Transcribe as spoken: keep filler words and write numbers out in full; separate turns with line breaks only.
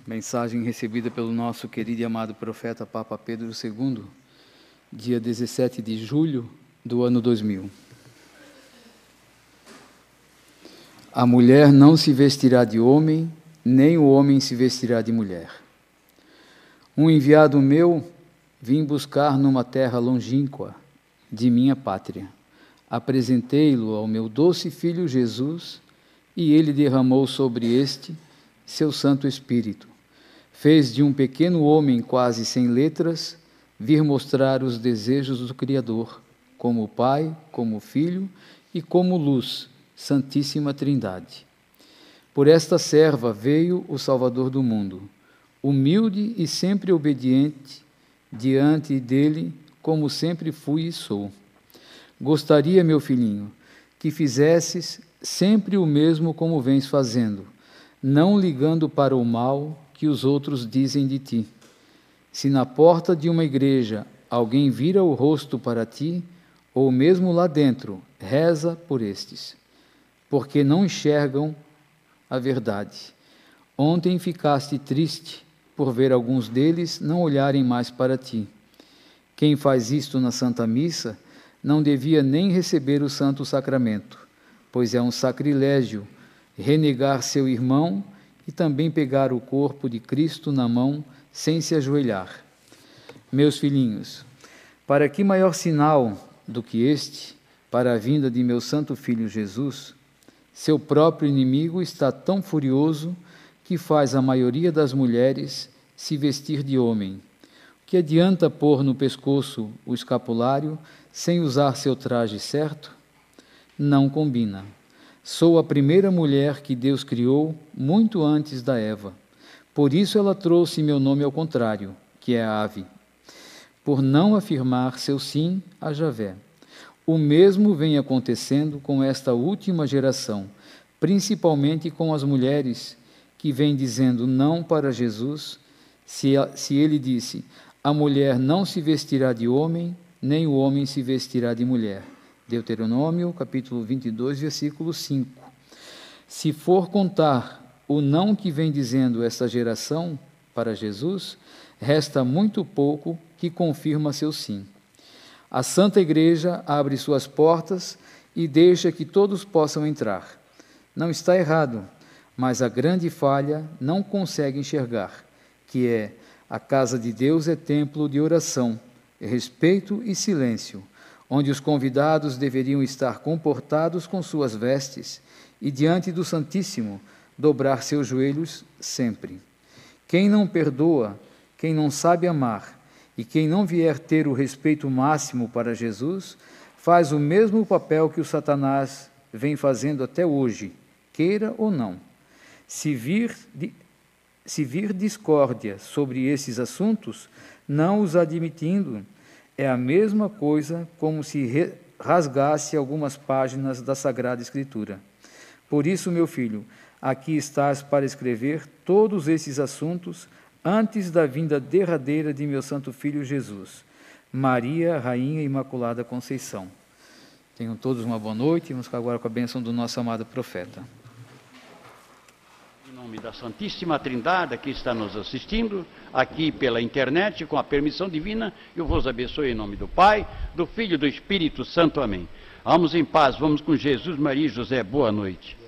Mensagem recebida pelo nosso querido e amado profeta Papa Pedro segundo, dia dezessete de julho do ano dois mil. A mulher não se vestirá de homem, nem o homem se vestirá de mulher. Um enviado meu vim buscar numa terra longínqua de minha pátria. Apresentei-lo ao meu doce filho Jesus, e ele derramou sobre este seu Santo Espírito. Fez de um pequeno homem quase sem letras vir mostrar os desejos do Criador, como Pai, como Filho e como Luz, Santíssima Trindade. Por esta serva veio o Salvador do mundo, humilde e sempre obediente diante dele, como sempre fui e sou. Gostaria, meu filhinho, que fizesses sempre o mesmo como vens fazendo, não ligando para o mal que os outros dizem de ti. Se na porta de uma igreja alguém vira o rosto para ti, ou mesmo lá dentro, reza por estes, porque não enxergam a verdade. Ontem ficaste triste por ver alguns deles não olharem mais para ti. Quem faz isto na Santa Missa não devia nem receber o Santo Sacramento, pois é um sacrilégio renegar seu irmão e também pegar o corpo de Cristo na mão sem se ajoelhar. Meus filhinhos, para que maior sinal do que este, para a vinda de meu Santo Filho Jesus, seu próprio inimigo está tão furioso que faz a maioria das mulheres se vestir de homem. O que adianta pôr no pescoço o escapulário sem usar seu traje certo? Não combina. Sou a primeira mulher que Deus criou muito antes da Eva. Por isso ela trouxe meu nome ao contrário, que é ave, por não afirmar seu sim a Javé. O mesmo vem acontecendo com esta última geração, principalmente com as mulheres que vêm dizendo não para Jesus, se, se ele disse, a mulher não se vestirá de homem, nem o homem se vestirá de mulher. Deuteronômio, capítulo vinte e dois, versículo cinco. Se for contar o não que vem dizendo esta geração para Jesus, resta muito pouco que confirma seu sim. A Santa Igreja abre suas portas e deixa que todos possam entrar. Não está errado, mas a grande falha não consegue enxergar, que é a casa de Deus é templo de oração, respeito e silêncio, onde os convidados deveriam estar comportados com suas vestes e diante do Santíssimo dobrar seus joelhos sempre. Quem não perdoa, quem não sabe amar e quem não vier ter o respeito máximo para Jesus, faz o mesmo papel que o Satanás vem fazendo até hoje, queira ou não. Se vir, se vir discórdia sobre esses assuntos, não os admitindo, é a mesma coisa como se rasgasse algumas páginas da Sagrada Escritura. Por isso, meu filho, aqui estás para escrever todos esses assuntos antes da vinda derradeira de meu Santo Filho Jesus. Maria, Rainha Imaculada Conceição. Tenham todos uma boa noite e vamos ficar agora com a bênção do nosso amado profeta.
Em nome da Santíssima Trindade, que está nos assistindo, aqui pela internet, com a permissão divina, eu vos abençoe em nome do Pai, do Filho e do Espírito Santo. Amém. Vamos em paz, vamos com Jesus, Maria e José. Boa noite.